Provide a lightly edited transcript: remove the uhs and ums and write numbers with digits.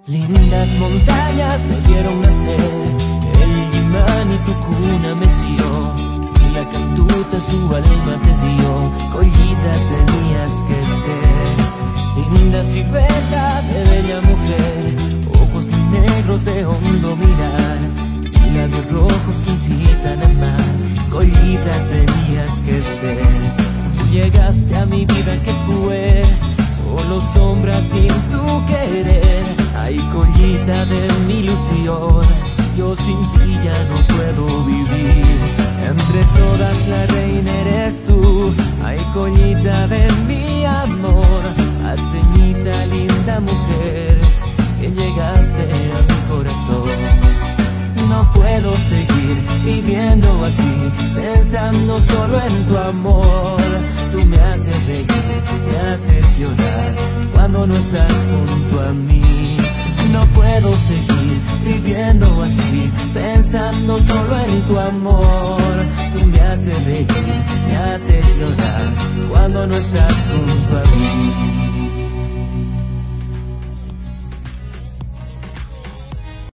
Lindas montañas me vieron nacer, el imán y tu cuna meció, y la cantuta su alma te dio, collita tenías que ser. Linda y bella de bella mujer, ojos muy negros de hondo mirar, y labios rojos que incitan a amar, collita tenías que ser. Tú llegaste a mi vida que fue solo sombra sin tu querer. Ay, collita de mi ilusión, yo sin ti ya no puedo vivir. Entre todas la reina eres tú. Ay, collita de mi amor, aceñita linda mujer, que llegaste a mi corazón. No puedo seguir viviendo así, pensando solo en tu amor. Tú me haces reír, me haces llorar cuando no estás junto a mí. No puedo seguir viviendo así, pensando solo en tu amor. Tú me haces reír, me haces llorar cuando no estás junto a mí.